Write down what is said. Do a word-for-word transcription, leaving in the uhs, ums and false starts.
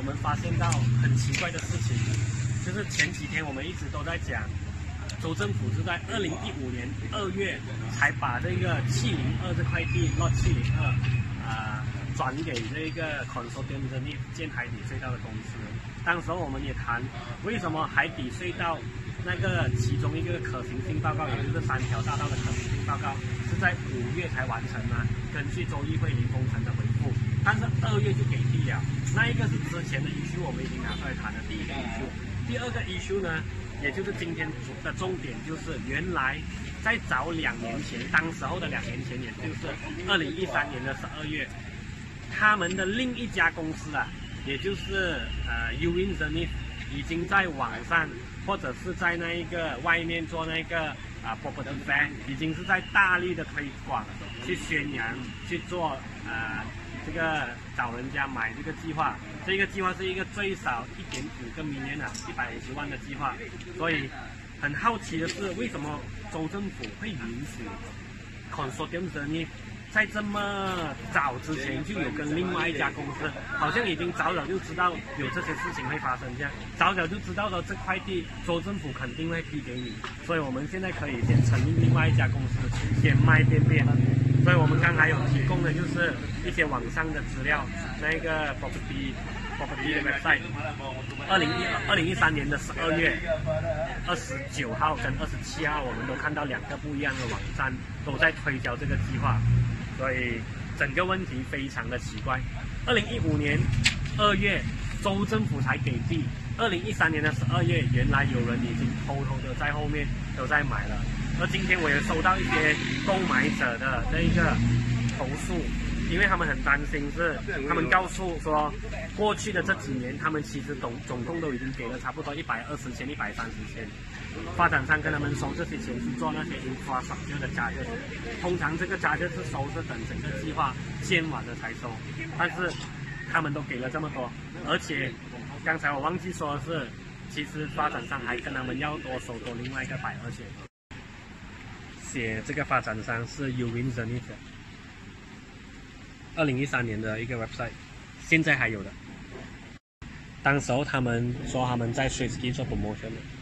我们发现到很奇怪的事情，就是前几天我们一直都在讲，州政府是在二零一五年二月才把这个七零二这块地 Lot 七零二啊转给这个 Consortium Zenith 建海底隧道的公司。当时候我们也谈，为什么海底隧道那个其中一个可行性报告，也就是三条大道的可行性报告，是在五月才完成呢？根据州议会林峰城的回复，但是二月就给地了。那一个是之前的 issue， 我们已经拿出来谈的第一个 issue。第二个 issue 呢，也就是今天的重点，就是原来在早两年前，当时候的两年前，也就是二零一三年的十二月，他们的另一家公司啊，也就是呃 Uwin Zenith， 已经在网上或者是在那一个外面做那个啊 property fair， 已经是在大力的推广、去宣扬、去做啊、呃、这个找人家买这个计划。这个计划是一个最少 一点五个 million 啊，一百五十万的计划。所以很好奇的是，为什么州政府会允许 Consortium Zenith在这么早之前就有跟另外一家公司，好像已经早早就知道有这些事情会发生，这样早早就知道了这块地州政府肯定会批给你，所以我们现在可以先成立另外一家公司，先卖边边。所以我们刚才有提供的就是一些网上的资料，那个 property property 的 website， 二零一二零一三年的十二月二十九号跟二十七号，我们都看到两个不一样的网站都在推销这个计划。所以整个问题非常的奇怪。二零一五年二月，州政府才给地；二零一三年的十二月，原来有人已经偷偷的在后面都在买了。而今天我也收到一些购买者的这一个投诉，因为他们很担心是，他们告诉说，过去的这几年，他们其实总总共都已经给了差不多一百二十千、一百三十千。发展商跟他们收这些钱是做那些 infrastructure 的价格，通常这个价格是收是等整个计划建完了才收，但是他们都给了这么多，而且刚才我忘记说的是，其实发展商还跟他们要多收多另外一个百二千。写这个发展商是 Uwin Zenith， 二零一三年的一个 website， 现在还有的。当时候他们说他们在 Swiss Ski 做 promotion 的。